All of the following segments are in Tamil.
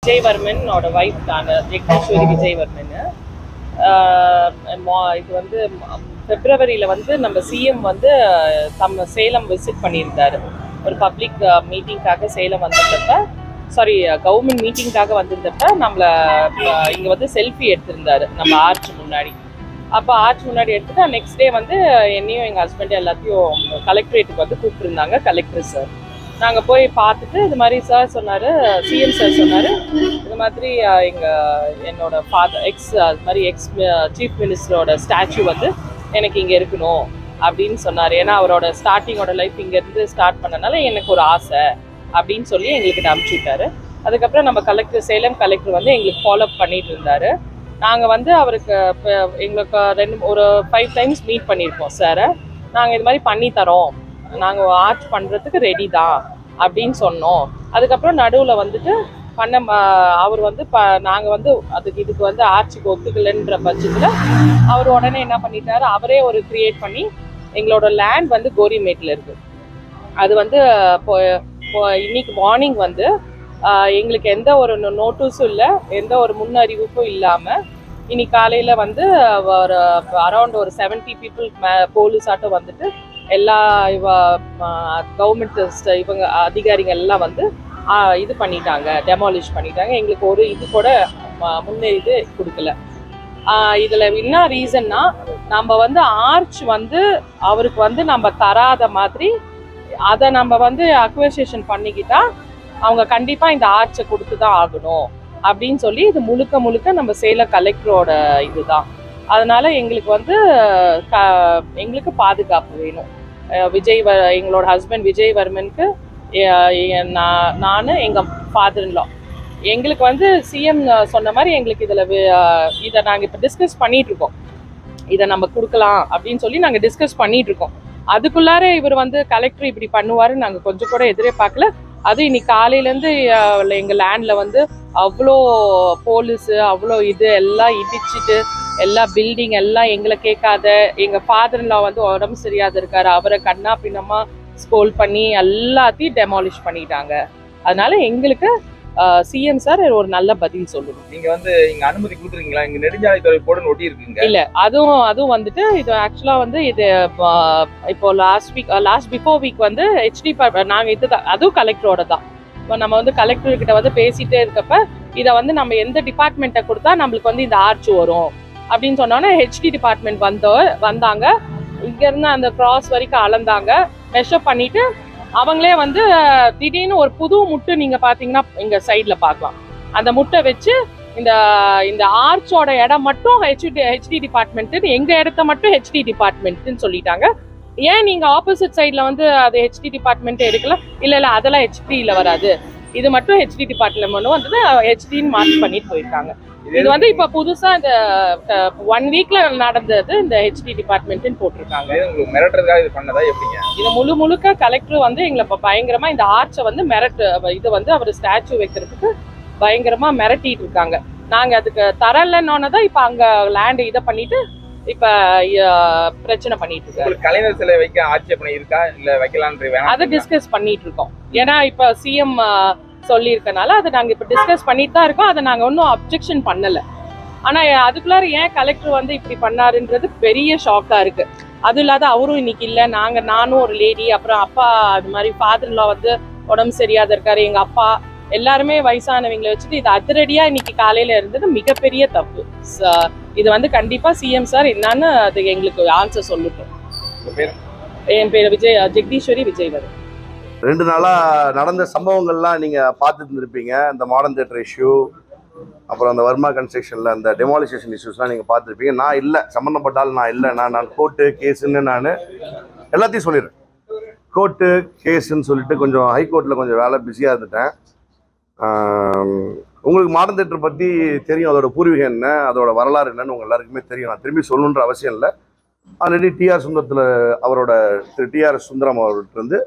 விஜயவர்மன் வைஃப் தான் ஜெகதீஸ்வரி விஜயவர்மன். இது வந்து பிப்ரவரியில் வந்து நம்ம சிஎம் வந்து சேலம் விசிட் பண்ணியிருந்தாரு. ஒரு பப்ளிக் மீட்டிங்காக சேலம் வந்திருந்தப்ப கவர்மெண்ட் மீட்டிங்காக வந்திருந்தப்ப நம்மளை இங்கே வந்து செல்ஃபி எடுத்திருந்தாரு நம்ம ஆர்ச் முன்னாடி. அப்போ ஆர்ச் முன்னாடி எடுத்துட்டு நெக்ஸ்ட் டே வந்து என்னையும் எங்கள் ஹஸ்பண்ட் எல்லாத்தையும் கலெக்டரேட்டுக்கு வந்து கூப்பிட்டுருந்தாங்க கலெக்டர் சார். நாங்கள் போய் பார்த்துட்டு இது மாதிரி சார் சொன்னார், சிஎம் சார் சொன்னார், இது மாதிரி என்னோட ஃபாதர் அது மாதிரி சீஃப் மினிஸ்டரோட ஸ்டாச்சு வந்து எனக்கு இங்கே இருக்கணும் அப்படின்னு சொன்னார். ஏன்னா அவரோட ஸ்டார்டிங்கோட லைஃப் இங்கேருந்து ஸ்டார்ட் பண்ணனால எனக்கு ஒரு ஆசை அப்படின்னு சொல்லி எங்களுக்கு அனுப்பிச்சி விட்டாரு. அதுக்கப்புறம் நம்ம சேலம் கலெக்டர் வந்து எங்களுக்கு ஃபாலோஅப் பண்ணிட்டு இருந்தார். நாங்கள் வந்து அவருக்கு எங்களுக்கு ஒரு 5 times மீட் பண்ணியிருக்கோம் சாரை. நாங்கள் இது மாதிரி பண்ணித்தரோம், நாங்கள் ஆர்ச் பண்ணுறதுக்கு ரெடி தான் அப்படின்னு சொன்னோம். அதுக்கப்புறம் நடுவில் வந்துட்டு அவர் வந்து நாங்கள் வந்து இதுக்கு வந்து ஆர்ச்சுக்கு ஒத்துக்கலைன்ற பட்சத்தில் அவர் உடனே என்ன பண்ணிட்டாரு, அவரே ஒரு கிரியேட் பண்ணி எங்களோட லேண்ட் வந்து கோரிமேட்டில் இருக்குது. அது வந்து இன்னைக்கு மார்னிங் வந்து எங்களுக்கு எந்த ஒரு நோட்டீஸும் இல்லை, எந்த ஒரு முன்னறிவிப்பும் இல்லாமல் இன்னைக்கு காலையில் வந்து ஒரு அரௌண்ட் ஒரு 70 people போலீஸ் ஆட்டம் வந்துட்டு எல்லா கவர்மெண்ட் இவங்க அதிகாரிகள் எல்லாம் வந்து இது பண்ணிட்டாங்க, டெமாலிஷ் பண்ணிட்டாங்க. எங்களுக்கு ஒரு இது கூட இது கொடுக்கல. இதில் என்ன ரீசன்னா, நம்ம வந்து ஆர்ச் வந்து அவருக்கு வந்து நம்ம தராத மாதிரி அதை நம்ம வந்து அக்வசேஷன் பண்ணிக்கிட்டா அவங்க கண்டிப்பாக இந்த ஆர்ச்சை கொடுத்து தான் ஆகணும் அப்படின்னு சொல்லி இது முழுக்க நம்ம சேலம் கலெக்டரோட இதுதான். அதனால எங்களுக்கு வந்து எங்களுக்கு பாதுகாப்பு வேணும். எங்களோட ஹஸ்பண்ட் விஜயவர்மனுக்கு நான் எங்கள் ஃபாதர்-இன்-லா எங்களுக்கு வந்து சிஎம் சொன்ன மாதிரி எங்களுக்கு இதை நாங்கள் இப்போ டிஸ்கஸ் பண்ணிட்டு இருக்கோம். இதை நம்ம கொடுக்கலாம் அப்படின்னு சொல்லி நாங்கள் டிஸ்கஸ் பண்ணிட்டு இருக்கோம். அதுக்குள்ளார இவர் வந்து கலெக்டர் இப்படி பண்ணுவாருன்னு நாங்கள் கொஞ்சம் கூட எதிர்பார்க்கல. அது இன்னைக்கு காலையிலேருந்து எங்கள் லேண்டில் வந்து அவ்வளோ போலீஸு அவ்வளோ இது எல்லாம் இடிச்சிட்டு எல்லா பில்டிங் எல்லாம் எங்களை கேட்காத, எங்கள் ஃபாதர்-இன்-லா வந்து உடம்பு சரியாத இருக்காரு, அவரை கண்ணா பின்னமா ஸ்கோல் பண்ணி எல்லாத்தையும் டெமாலிஷ் பண்ணிட்டாங்க. அதனால எங்களுக்கு சிஎம் சார் ஒரு நல்ல பதில் சொல்லணும். நீங்க வந்து இங்க அனுமதி கொடுத்துருக்கீங்களா? இங்க நெடுஞ்சாலைத்துறை போர்டு ஒட்டி இருக்குங்க. இல்ல, அதுவும் வந்துட்டு இது ஆக்சுவலா வந்து இது இப்போ லாஸ்ட் பிஃபோர் வீக் வந்து ஹெச்டி நாங்க இதுதான், அதுவும் கலெக்டரோட தான். இப்போ நம்ம வந்து கலெக்டர் கிட்ட வந்து பேசிட்டே இருக்கப்ப இதை வந்து நம்ம எந்த டிபார்ட்மெண்ட்டை கொடுத்தா நம்மளுக்கு வந்து இந்த ஆர்ச் வரும் அப்படின்னு சொன்னோன்னே ஹெச்டி டிபார்ட்மெண்ட் வந்தாங்க. இங்க இருந்து அந்த கிராஸ் வரைக்கும் அளந்தாங்க, மெஷர் பண்ணிட்டு அவங்களே வந்து திடீர்னு ஒரு புது முட்டை நீங்க பாத்தீங்கன்னா இங்க சைட்ல பார்க்கலாம், அந்த முட்டை வச்சு இந்த ஆர்ச்சோட இடம் மட்டும் ஹெச்டி டிபார்ட்மெண்ட், எங்க இடத்த மட்டும் ஹெச்டி டிபார்ட்மெண்ட்னு சொல்லிட்டாங்க. ஏன் நீங்க ஆப்போசிட் சைட்ல வந்து அது ஹெச்டி டிபார்ட்மெண்ட் எடுக்கல? இல்ல அதெல்லாம் ஹெச்டியில வராது, இது மட்டும் ஹெச்டி டிபார்ட்மெண்ட் வந்து ஹெச்டின்னு மார்க் பண்ணிட்டு போயிருக்காங்க. இது வந்து இப்ப புதுசா இந்த 1 weekல நடந்தது இந்த ஹெச்டி டிபார்ட்மெண்ட் போட்டிருக்காங்க. இது முழுக்க கலெக்டர் வந்து எங்களை பயங்கரமா இந்த ஆர்ச்சை வந்து இது வந்து அவர் ஸ்டாச்சு வைக்கிறதுக்கு பயங்கரமா மிரட்டிட்டு இருக்காங்க. நாங்க அதுக்கு தரலன்னோன்னதான் இப்ப அங்க லேண்ட் இதை பண்ணிட்டு இப்ப பிரச்சனை பண்ணிட்டு இருக்காங்க. கலைஞர் சிலை வைக்க ஆட்சேபனை இருக்கா இல்ல வைக்கலாம் அதை டிஸ்கஸ் பண்ணிட்டு இருக்கோம். ஏன்னா இப்ப சிஎம் சொல்லி இருக்கனால அதை நாங்க இப்ப டிஸ்கஸ் பண்ணிட்டு தான் இருக்கோம். அதை நாங்க ஒன்னும் அப்ஜெக்ஷன் பண்ணல. ஆனா அதுக்குள்ளார ஏன் கலெக்டர் வந்து இப்படி பண்ணாருன்றது பெரிய ஷாக்கா இருக்கு. அது இல்லாத அவரும் இன்னைக்கு இல்ல, நானும் ஒரு லேடி, அப்புறம் அப்பா அது மாதிரி ஃபாதர்-இன்-லா வந்து உடம்பு சரியாத இருக்காரு, எங்க அப்பா எல்லாருமே வயசானவங்களை வச்சுட்டு இது அதிரடியா இன்னைக்கு காலையில இருந்தது மிகப்பெரிய தப்பு. இது வந்து கண்டிப்பா சிஎம் சார் என்னன்னு அது எங்களுக்கு ஆன்சர் சொல்லட்டும். என் பேர் ஜெகதீஸ்வரி விஜயவர்மன். 2 நாளாக நடந்த சம்பவங்கள்லாம் நீங்கள் பார்த்துட்டு இருந்திருப்பீங்க. இந்த மாடர்ன் தியேட்டர் இஷ்யூ, அப்புறம் அந்த வர்மா கன்ஸ்ட்ரக்ஷனில் அந்த டெமாலிசேஷன் இஷ்யூஸ்லாம் நீங்கள் பார்த்துருப்பீங்க. நான் இல்லை, சம்மந்தப்பட்டால் நான் இல்லை, நான் கோர்ட்டு கேஸுன்னு நான் எல்லாத்தையும் சொல்லிடுறேன். கோர்ட்டு கேஸுன்னு சொல்லிட்டு கொஞ்சம் ஹைகோர்ட்டில் கொஞ்சம் வேலை பிஸியாக இருந்துட்டேன். உங்களுக்கு மாடர்ன் தியேட்டர் பற்றி தெரியும், அதோட பூர்வீகம் என்ன, அதோட வரலாறு என்னன்னு உங்கள் எல்லாருக்குமே தெரியும். நான் திரும்பி சொல்லணுன்ற அவசியம் இல்லை. ஆல்ரெடி அவரோட டிஆர் சுந்தரம் அவர்கிட்ட இருந்து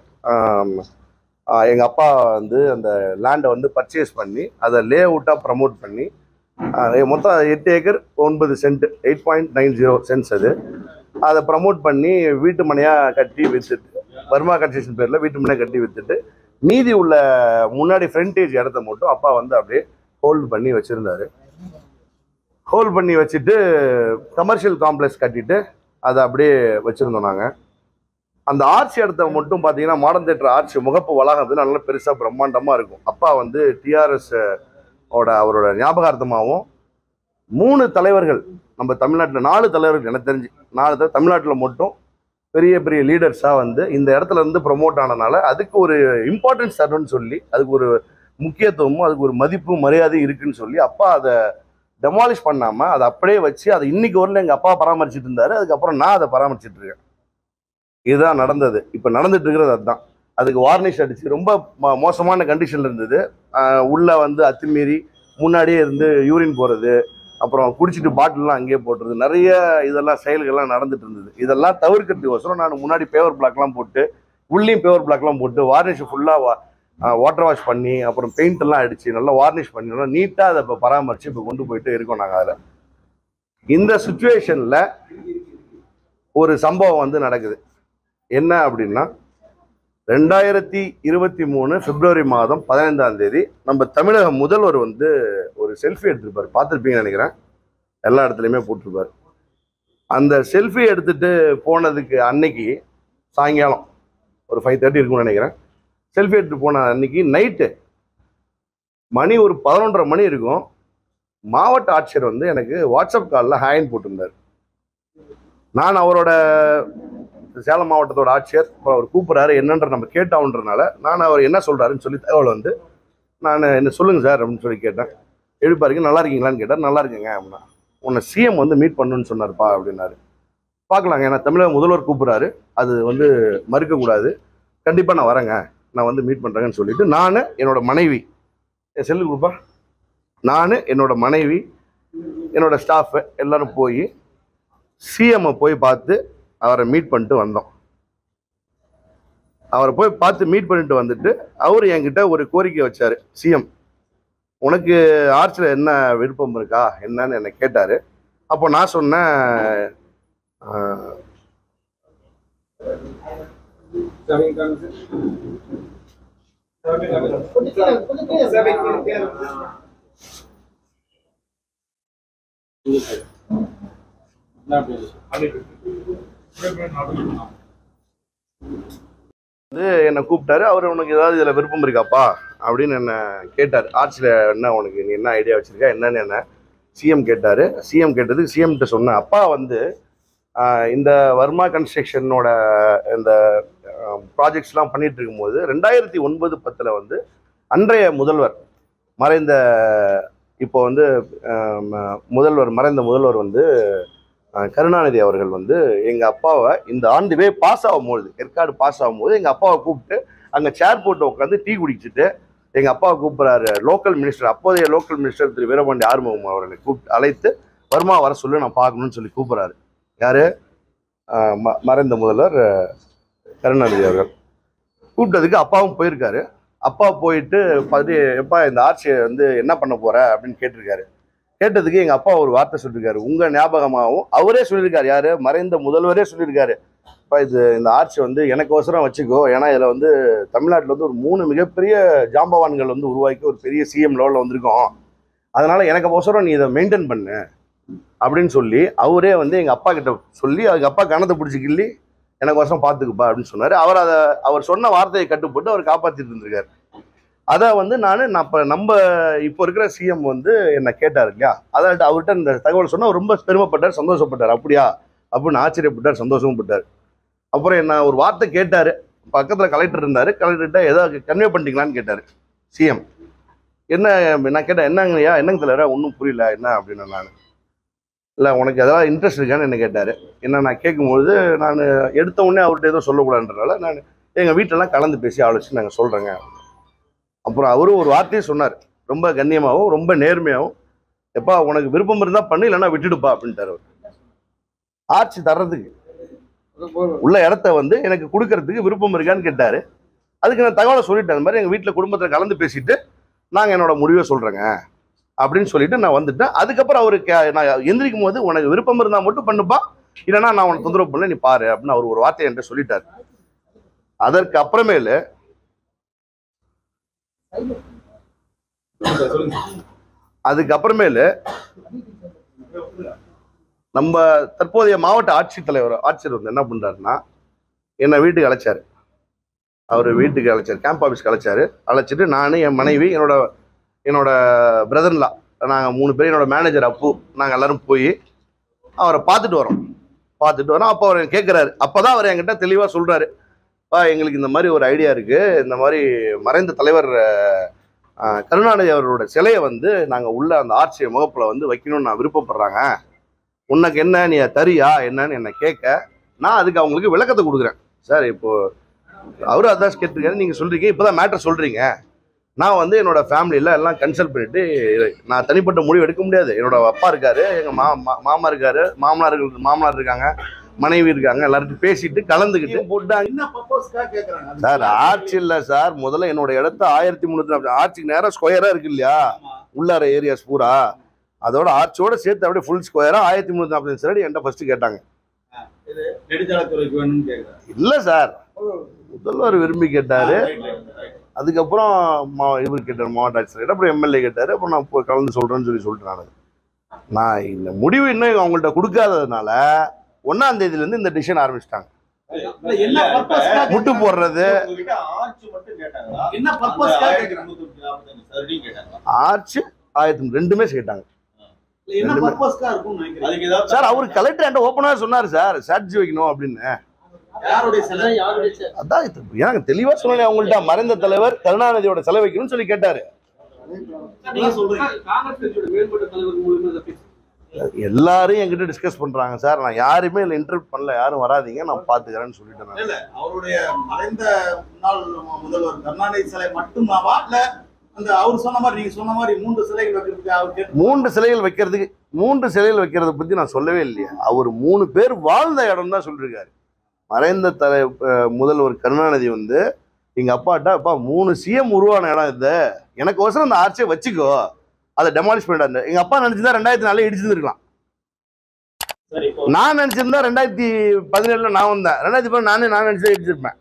எங்கள் அப்பா வந்து அந்த லேண்டை வந்து பர்ச்சேஸ் பண்ணி அதை லே அவுட்டாக ப்ரமோட் பண்ணி மொத்தம் 8 ஏக்கர் 9 சென்ட் 8.90 சென்ட்ஸ் அதை ப்ரமோட் பண்ணி வீட்டு மனையாக கட்டி விற்றுட்டு, வர்மா கன்ஸ்ட்ரக்ஷன் பேரில் வீட்டு மனையாக கட்டி விற்றுட்டு, மீதி உள்ள முன்னாடி ஃப்ரண்டேஜ் இடத்த மட்டும் அப்பா வந்து அப்படியே ஹோல்டு பண்ணி வச்சுருந்தாரு. ஹோல்ட் பண்ணி வச்சுட்டு கமர்ஷியல் காம்ப்ளெக்ஸ் கட்டிட்டு அதை அப்படியே வச்சுருந்தோம் நாங்கள். அந்த ஆர்ச் இடத்த மட்டும் பார்த்தீங்கன்னா மாடர்ன் தேட்டர் ஆர்ச் முகப்பு வளாகம் நல்லா பெருசாக பிரம்மாண்டமாக இருக்கும். அப்பா வந்து டிஆர்எஸ் அவரோட ஞாபகார்த்தமாகவும் 3 தலைவர்கள் நம்ம தமிழ்நாட்டில் 4 தலைவர்கள் எனக்கு தெரிஞ்சு 4 தமிழ்நாட்டில் மட்டும் பெரிய பெரிய லீடர்ஸாக வந்து இந்த இடத்துல இருந்து ப்ரொமோட் ஆனதுனால அதுக்கு ஒரு இம்பார்ட்டன்ஸ் தரணும்னு சொல்லி அதுக்கு ஒரு முக்கியத்துவமும் அதுக்கு ஒரு மதிப்பும் மரியாதையும் இருக்குன்னு சொல்லி அப்பா அதை டெமாலிஷ் பண்ணாமல் அதை அப்படியே வச்சு அதை இன்னைக்கு வரல எங்கள் அப்பா பராமரிச்சுட்டு இருந்தார். அதுக்கப்புறம் நான் அதை பராமரிச்சுட்டு இருக்கேன். இதுதான் நடந்தது. இப்போ நடந்துட்டு இருக்கிறது அதுதான். அதுக்கு வார்னிஷ் அடிச்சு ரொம்ப மோசமான கண்டிஷன்ல இருந்தது. உள்ள வந்து அத்துமீறி முன்னாடியே இருந்து யூரின் போகிறது, அப்புறம் குடிச்சிட்டு பாட்டில்லாம் அங்கேயே போட்டுறது, நிறைய இதெல்லாம் செயல்கள்லாம் நடந்துட்டு இருந்தது. இதெல்லாம் தவிர்க்கிறதுக்கோசரம் நான் முன்னாடி பேவர் பிளாக்லாம் போட்டு உள்ளேயும் பேவர் பிளாக்லாம் போட்டு வார்னிஷ் ஃபுல்லாக வாட்டர் வாஷ் பண்ணி அப்புறம் பெயிண்ட் எல்லாம் அடிச்சு நல்லா வார்னிஷ் பண்ணி நல்லா நீட்டாக அதை இப்போ பராமரித்து இப்போ கொண்டு போயிட்டு இருக்கோம் நாங்கள். அதில் இந்த சுச்சுவேஷனில் ஒரு சம்பவம் வந்து நடக்குது. என்ன அப்படின்னா 2023 பிப்ரவரி மாதம் 15ஆம் தேதி நம்ம தமிழக முதல்வர் வந்து ஒரு செல்ஃபி எடுத்திருப்பார். பார்த்துருப்பீங்கன்னு நினைக்கிறேன். எல்லா இடத்துலையுமே போட்டிருப்பார். அந்த செல்ஃபி எடுத்துட்டு போனதுக்கு அன்னைக்கு சாயங்காலம் ஒரு 5:30 இருக்கும்னு நினைக்கிறேன். செல்ஃபி எடுத்துட்டு போன அன்னைக்கு நைட்டு மணி ஒரு 11:30 மணி இருக்கும். மாவட்ட ஆட்சியர் வந்து எனக்கு வாட்ஸ்அப் காலில் ஹேண்ட் போட்டிருந்தார். நான் அவரோட சேலம் மாவட்டத்தோட ஆட்சியர் அவர் கூப்பிட்றாரு, என்னன்ற நம்ம கேட்டாவுன்றனால நான் அவர் என்ன சொல்கிறாருன்னு சொல்லி தகவல் வந்து நான் என்ன சொல்லுங்கள் சார் அப்படின்னு சொல்லி கேட்டேன். எழுப்பாருங்க நல்லா இருக்கீங்களான்னு கேட்டார். நல்லா இருக்குங்க அப்படின்னா. உன்னை சிஎம் வந்து மீட் பண்ணுன்னு சொன்னார்ப்பா அப்படின்னாரு. பார்க்கலாங்க, ஏன்னா தமிழக முதல்வர் கூப்பிட்றாரு, அது வந்து மறுக்கக்கூடாது, கண்டிப்பாக நான் வரேங்க, நான் வந்து மீட் பண்ணுறேங்கன்னு சொல்லிட்டு நான் என்னோட மனைவி என் செல்லு கொடுப்பா நான் என்னோட மனைவி என்னோட ஸ்டாஃபு எல்லோரும் போய் சிஎம்மை போய் பார்த்து அவரை மீட் பண்ணிட்டு வந்தோம். அவரை போய் பார்த்து மீட் பண்ணிட்டு வந்துட்டு அவர் என்கிட்ட ஒரு கோரிக்கை வச்சார். சிஎம், உனக்கு ஆர்ட்ஸில் என்ன விருப்பம் இருக்கா என்னன்னு என்னை கேட்டார். அப்போ நான் சொன்னேன், என்னை கூப்பிட்டாரு. அவர் உனக்கு ஏதாவது இதில் விருப்பம் இருக்காப்பா அப்படின்னு என்ன கேட்டார். ஆர்ட்ஸில் என்ன உனக்கு நீ என்ன ஐடியா வச்சிருக்கா என்னன்னு என்ன சிஎம் கேட்டார். சிஎம் கேட்டதுக்கு சிஎம்கிட்ட சொன்னேன், அப்பா வந்து இந்த வர்மா கன்ஸ்ட்ரக்ஷனோட இந்த ப்ராஜெக்ட்ஸ்லாம் பண்ணிட்டு இருக்கும்போது 2009-10 வந்து அன்றைய முதல்வர் மறைந்த இப்போ வந்து மறைந்த முதல்வர் வந்து கருணாநிதி அவர்கள் வந்து எங்கள் அப்பாவை இந்த ஆண்டுவே பாஸ் ஆகும்போது ஏற்காடு பாஸ் ஆகும்போது எங்கள் அப்பாவை கூப்பிட்டு அங்கே சேர் போட்டு உட்காந்து டீ குடிச்சிட்டு எங்கள் அப்பாவை கூப்பிட்றாரு. லோக்கல் மினிஸ்டர், அப்போதைய லோக்கல் மினிஸ்டர் திரு வீரபாண்டி ஆறுமுகம் அவர்களை கூப்பிட்டு அழைத்து வர்மா வர சொல்லி நான் பார்க்கணும்னு சொல்லி கூப்பிட்றாரு. யார்? மறைந்த முதல்வர் கருணாநிதி அவர்கள். கூப்பிட்டதுக்கு அப்பாவும் போயிருக்காரு. அப்பா போயிட்டு எப்பா இந்த ஆட்சியை வந்து என்ன பண்ண போற அப்படின்னு கேட்டிருக்காரு. கேட்டதுக்கு எங்கள் அப்பா ஒரு வார்த்தை சொல்லியிருக்காரு, உங்கள் ஞாபகமாகவும் அவரே சொல்லியிருக்காரு. யார்? மறைந்த முதல்வரே சொல்லியிருக்காரு, அப்பா இந்த ஆட்சி வந்து எனக்கு அவசரம் வச்சுக்கோ, ஏன்னா இதில் வந்து தமிழ்நாட்டில் வந்து ஒரு 3 மிகப்பெரிய ஜாம்பவான்கள் வந்து உருவாக்கி ஒரு பெரிய சிஎம் லெவலில் வந்திருக்கோம், அதனால எனக்கு அவசரம் நீ இதை மெயின்டைன் பண்ணு அப்படின்னு சொல்லி அவரே வந்து எங்கள் அப்பா கிட்ட சொல்லி அதுக்கு அப்பா கணத்தை பிடிச்சி கிள்ளி எனக்கு வருஷம் பார்த்துக்குப்பா அப்படின்னு சொன்னார். அவர் சொன்ன வார்த்தையை கட்டுப்பட்டு அவர் காப்பாற்றிட்டு இருந்திருக்காரு. அதை வந்து நம்ம இப்போ இருக்கிற சிஎம் வந்து என்னை கேட்டார் இல்லையா, அதாவது அவர்கிட்ட இந்த தகவல் சொன்னால் ரொம்ப பெருமைப்பட்டார், சந்தோஷப்பட்டார். அப்படியா அப்படின்னு ஆச்சரியப்பட்டார், சந்தோஷமும் பட்டார். அப்புறம் என்ன ஒரு வார்த்தை கேட்டார். பக்கத்தில் கலெக்டர் இருந்தார். கலெக்டர்கிட்ட ஏதாவது கன்வே பண்ணிட்டீங்களான்னு கேட்டார் சிஎம். என்ன நான் கேட்டேன், என்னங்கய்யா என்னங்க தலைவரா ஒன்றும் புரியல என்ன அப்படின்னு. நான் இல்லை உனக்கு எதாவது இன்ட்ரெஸ்ட் இருக்கான்னு என்ன கேட்டார். என்ன நான் கேட்கும்பொழுது நான் எடுத்த உடனே அவர்கிட்ட எதுவும் சொல்லக்கூடாதுன்றனால நான் எங்கள் வீட்டிலலாம் கலந்து பேசி ஆலோசிச்சு நாங்கள் சொல்கிறேங்க. அப்புறம் அவரும் ஒரு வார்த்தையை சொன்னார், ரொம்ப கண்ணியமாகவும் ரொம்ப நேர்மையாகவும், எப்பா உனக்கு விருப்பம் இருந்தால் பண்ணு, இல்லைன்னா விட்டுடுப்பா அப்படின்ட்டார். அவர் ஆட்சி தர்றதுக்கு உள்ள இடத்த வந்து எனக்கு கொடுக்கறதுக்கு விருப்பம் இருக்கான்னு கேட்டார். அதுக்கு நான் தகவலை சொல்லிட்டேன், அந்த மாதிரி எங்கள் வீட்டில் குடும்பத்தில் கலந்து பேசிட்டு நாங்கள் என்னோட முடிவை சொல்கிறேங்க அப்படின்னு சொல்லிட்டு நான் வந்துட்டேன். அதுக்கப்புறம் அவருக்கு நான் எந்திரிக்கும் போது உனக்கு விருப்பம் இருந்தால் மட்டும் பண்ணுப்பா, இல்லைன்னா நான் உனக்கு தொந்தரவு பண்ணல, நீ பாரு அப்படின்னு அவர் ஒரு வார்த்தையை என்கிட்ட சொல்லிட்டார். அதற்கு அப்புறமேலு அதுக்கப்புறமேலு நம்ம தற்போதைய மாவட்ட ஆட்சியர் வந்து என்ன பண்றாருன்னா, என்னை வீட்டுக்கு அழைச்சாரு. அவர் வீட்டுக்கு அழைச்சாரு, கேம்ப் ஆஃபீஸ்க்கு அழைச்சிட்டு நான், என் மனைவி, என்னோட பிரதர்லா, நாங்கள் 3 பேர், என்னோட மேனேஜர் அப்பு, நாங்கள் எல்லாரும் போய் அவரை பார்த்துட்டு வரோம். அப்போ அவர் கேட்குறாரு. அப்போதான் அவர் என்கிட்ட தெளிவாக சொல்றாரு, எங்களுக்கு இந்த மாதிரி ஒரு ஐடியா இருக்கு, இந்த மாதிரி மறைந்த தலைவர் கருணாநிதி அவரோட சிலையை வந்து நாங்கள் உள்ள அந்த ஆர்ச்சி முகப்பில் வந்து வைக்கணும்னு நான் விருப்பப்படுறாங்க. உனக்கு என்ன, நீ தரியா என்னன்னு என்னை கேட்க, நான் அதுக்கு அவங்களுக்கு விளக்கத்தை கொடுக்குறேன். சார் இப்போ அவரும் அதான் கேட்டிருக்காரு, நீங்கள் சொல்றீங்க, இப்போதான் மேட்டர் சொல்றீங்க. நான் வந்து என்னோட ஃபேமிலியில் எல்லாம் கன்சல்ட் பண்ணிட்டு நான் தனிப்பட்ட முடிவு எடுக்க முடியாது. என்னோட அப்பா இருக்காரு, எங்கள் மாமா இருக்காரு, மாமனார் இருக்காங்க, மனைவி இருக்காங்க, எல்லாருக்கும் பேசிட்டு கலந்துக்கிட்டு போட்டாங்க. சார் ஆர்ச்சி இல்லை சார், முதல்ல என்னோட இடத்த 1340 ஆர்ச்சிக்கு நேரம் ஸ்கொயரா இருக்கு இல்லையா, உள்ளார ஏரியாஸ் பூரா, அதோட ஆர்ச்சியோட சேர்த்து அப்படியே ஃபுல் ஸ்கொயரா 1345 சதுரடி என்கிட்ட ஃபர்ஸ்ட் கேட்டாங்க. இல்ல சார், முதல்வர் விரும்பி கேட்டாரு. அதுக்கப்புறம் இவர் கேட்டார், மாவட்ட ஆட்சியர், அப்புறம் எம்எல்ஏ கேட்டாரு. அப்புறம் நான் கலந்து சொல்றேன்னு சொல்லிட்டு நான் இந்த முடிவு இன்னும் அவங்கள்ட்ட கொடுக்காததுனால 1ஆம் தேதியிலேருந்து இந்த டிசிஷன் ஆரம்பிச்சிட்டாங்க. முட்டு போடுறது, ஆர்ச்சி 1002மே கேட்டாங்க சார். அவரு கலெக்டர் என்கிட்ட ஓப்பனா சொன்னாரு சார், ஸ்ட்ராட்டஜி வைக்கணும் அப்படின்னு. அதான் எனக்கு தெளிவா சொன்னேன் அவங்கள்ட்ட, மறைந்த தலைவர் கருணாநிதியோட சிலை வைக்கணும்னு சொல்லி கேட்டாரு. எல்லாரும் என்கிட்ட டிஸ்கஸ் பண்றாங்க சார், நான் யாருமே இல்லை இன்டர்வியூ பண்ணல, யாரும் வராதீங்க, நான் பாத்துக்கிறேன்னு சொல்லிட்டேன். அவருடைய மறைந்த முன்னாள் முதல்வர் கருணாநிதி சிலை மட்டுமாவா, இல்ல அந்த அவர் சொன்ன மாதிரி நீங்க சொன்ன மாதிரி 3 சிலைகள் வைக்கிறதுக்கு? 3 சிலைகள் வைக்கிறத பத்தி நான் சொல்லவே இல்லையா. அவர் 3 பேர் வாழ்ந்த இடம் தான் சொல்லிருக்காரு. மறைந்த முதல்வர் கருணாநிதி வந்து எங்க அப்பாட்ட, அப்பா 3 சிஎம் உருவான இடம் இது, எனக்கு அவசரம் அந்த ஆர்ச்சியை வச்சுக்கோ, அதை டெமாலிஷ் பண்ணிட்டாரு. எங்க அப்பா நினைச்சிருந்தா 2004 இடிச்சிருந்துருக்கலாம். நான் நினைச்சிருந்தா 2017 நான் வந்தேன், 2010 நான் நினைச்சா இடிச்சிருப்பேன்.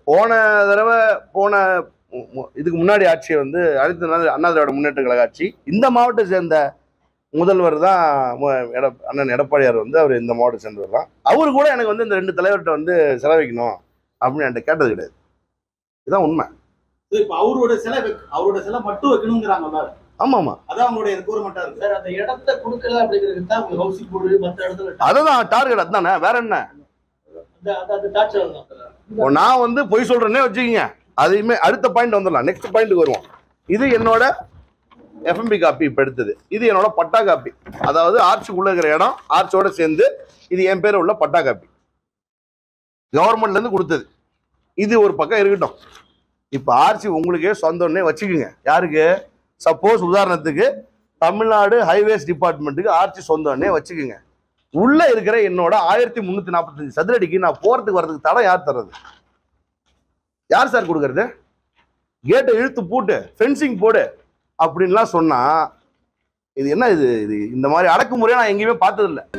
போன இதுக்கு முன்னாடி ஆட்சியை வந்து அடுத்த நாள் அண்ணா திராவிட முன்னேற்ற கழக ஆட்சி, இந்த மாவட்டத்தை சேர்ந்த முதல்வர் தான் அண்ணன் எடப்பாடியார் வந்து, அவர் இந்த மாவட்டத்தை சேர்ந்தவர் தான். அவரு கூட எனக்கு வந்து இந்த 2 தலைவர்கிட்ட வந்து செலவைக்கணும் அப்படின்னு என்கிட்ட கேட்டது கிடையாது. இதுதான் உண்மை. அவரோட சிலை மட்டும் வைக்கணுங்கிறாங்க. ஆமா, அதான் அவங்களுடைய ரெக்குவயர்மெண்டா இருக்கு சார். அந்த இடத்தை கொடுக்கல அப்படிங்கிறது தான் அவங்க ஹவுசிங் போர்டு மற்ற இடத்துல அதான் டார்கெட். அதுதானே, வேற என்ன. நான் வந்து பொய் சொல்றேன்னே வச்சுக்கீங்க. அதையுமே அடுத்த பாயிண்ட் வந்துடலாம், நெக்ஸ்ட் பாயிண்ட்டுக்கு வருவோம். இது என்னோட எஃப்எம்பி காப்பி இப்போ எடுத்தது, இது என்னோட பட்டா காப்பி. அதாவது ஆர்ச்சிக்குள்ள இருக்கிற இடம் ஆர்ச்சியோட சேர்ந்து இது என் பேர் உள்ள பட்டா காப்பி, கவர்மெண்ட்ல இருந்து கொடுத்தது. இது ஒரு பக்கம் இருக்கட்டும். இப்போ ஆர்ச்சி உங்களுக்கே சொந்தம்னே வச்சுக்கோங்க. யாருக்கு? சப்போஸ் உதாரணத்துக்கு தமிழ்நாடு ஹைவேஸ் டிபார்ட்மெண்ட்டுக்கு ஆர்ச்சி சொந்தம்னே வச்சுக்கோங்க. உள்ள இருக்கிற என்னோட 1345 சதுரடிக்கு நான் போறதுக்கு வர்றதுக்கு தடை யார் தர்றது? யார் சார் கொடுக்கறது? கேட்டை இழுத்து பூட்டு ஃபென்சிங் போடு அப்படின்லாம் சொன்னா இது என்ன? இது இந்த மாதிரி அடக்குமுறையை நான் எங்கேயுமே பார்த்ததில்லை.